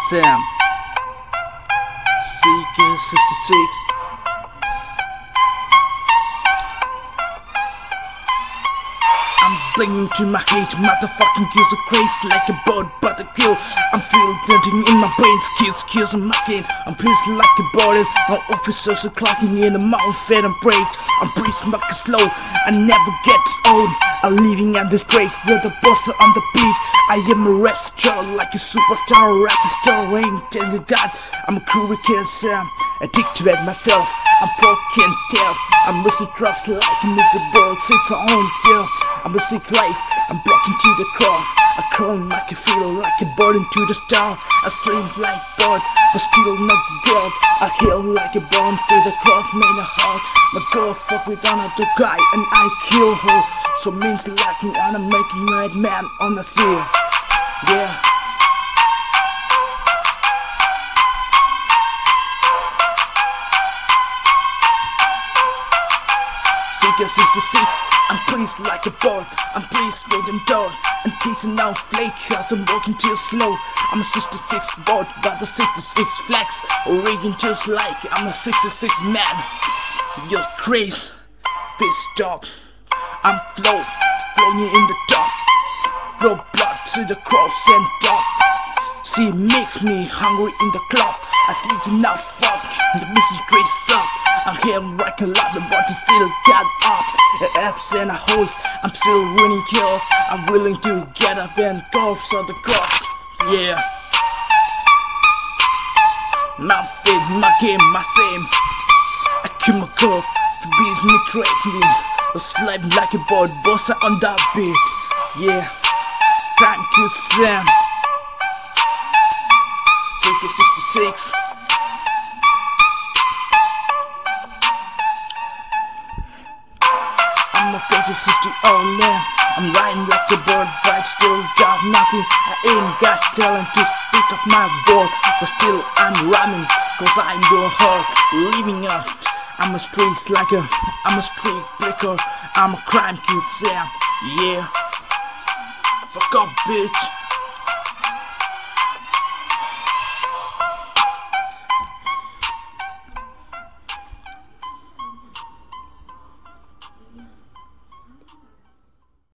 Sam, CK66. I'm bringing to my hate, motherfucking kills are crazy like a bird but a kill. I'm feeling nothing in my brain, skills I'm mocking. I'm pissed like a bird, my officers are clocking in the mountain fed and break. I'm breathing back slow, I never get old. I'm living on the streets, you're the boss on the beat. I am a rap star like a superstar, rapper star, ain't telling you God. I'm a hurricane Sam, addicted at myself. I'm broken down, I'm missing trust like a miserable since I own deal. I'm a sick life, I'm blocking to the core. I crawl like a feel like a bird into the star. I scream like bird, but still not the girl. I heal like a bone, feel the cross made a heart. My girl fuck with another guy and I kill her. So means lacking and I'm making red man on the sea. Yeah. CK66, I'm pleased like a bird. I'm pleased with them dog. I'm teasing out flake shots, I'm walking too slow. I'm a 66 board, got the 66 flags. Reading just like I'm a 66 man. You're crazy, pissed off. I'm flowing in the dark. Flow blood to the cross and dark. See, makes me hungry in the club. I sleep enough, fuck, the message dress up. I'm here like a lot, but I still got up. Apps and a holes, I'm still winning kill. I'm willing to get up and go for the cross. Yeah. My fit, my game, my same. I kill my girl, the beats me crazy. I slide like a board, boss on that beat. Yeah. Thank you, Sam. CK66. I'm a fantasy oh man. I'm riding like a bird, but still got nothing. I ain't got talent to speak up my word, but still I'm rhyming, cause I know hard living up. I'm a street slacker, I'm a street breaker, I'm a crime kid Sam. Yeah. Fuck up, bitch.